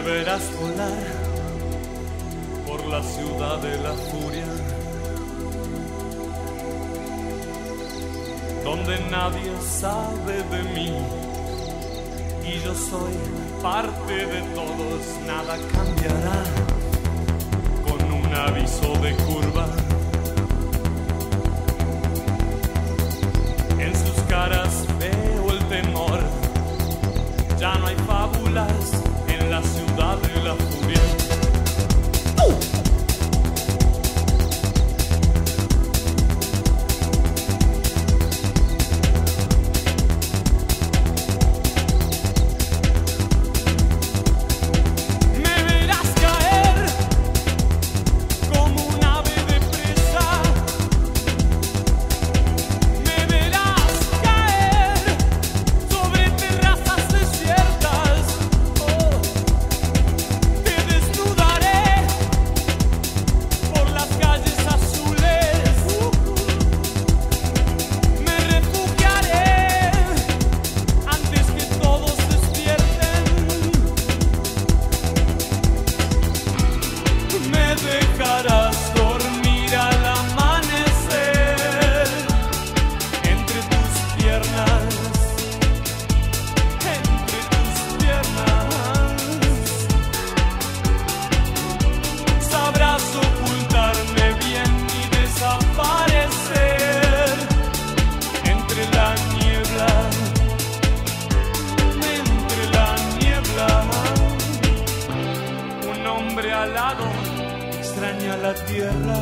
verás volar por la ciudad de la furia, donde nadie sabe de mí y yo soy parte de todos. Nada cambiará con un aviso de curva. En sus caras veo el temor. Ya no hay fábulas en la ciudad de la furia. Dejarás dormir al amanecer entre tus piernas, entre tus piernas. Sabrás ocultarme bien y desaparecer entre la niebla, entre la niebla. Un hombre alado extraña la tierra.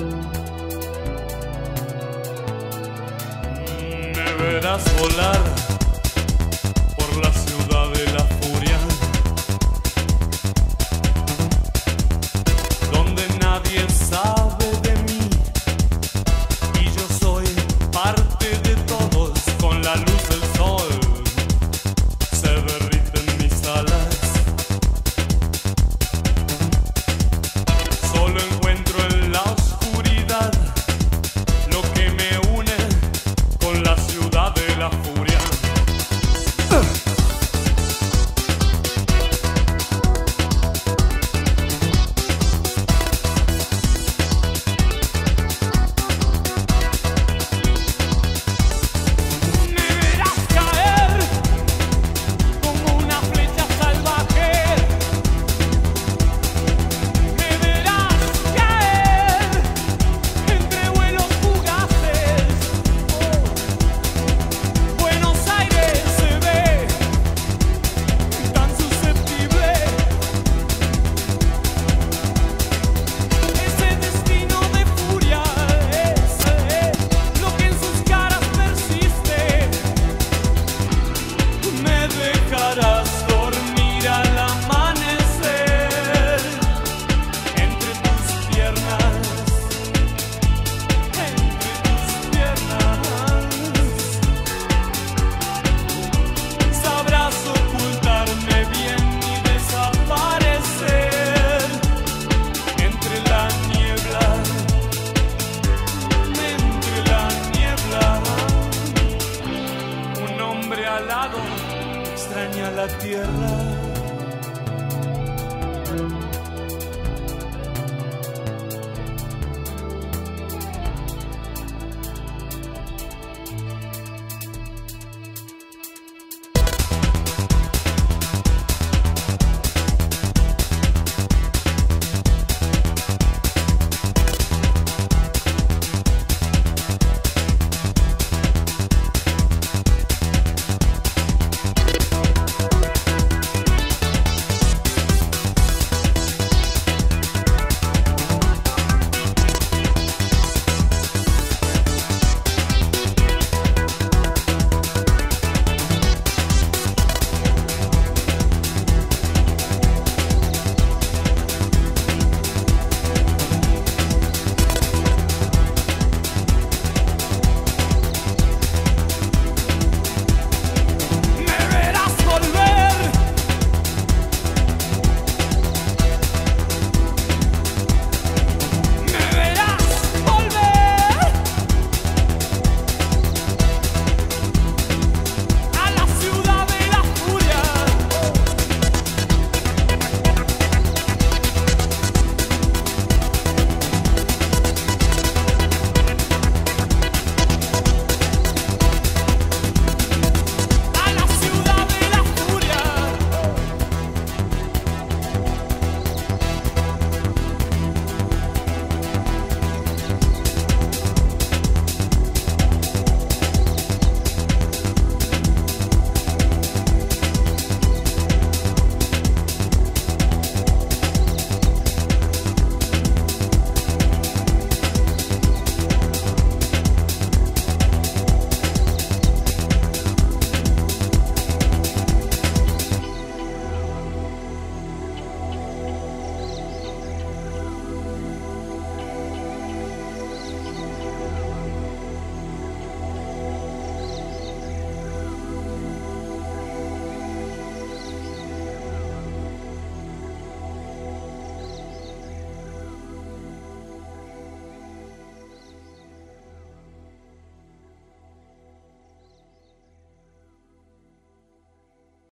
Me verás volar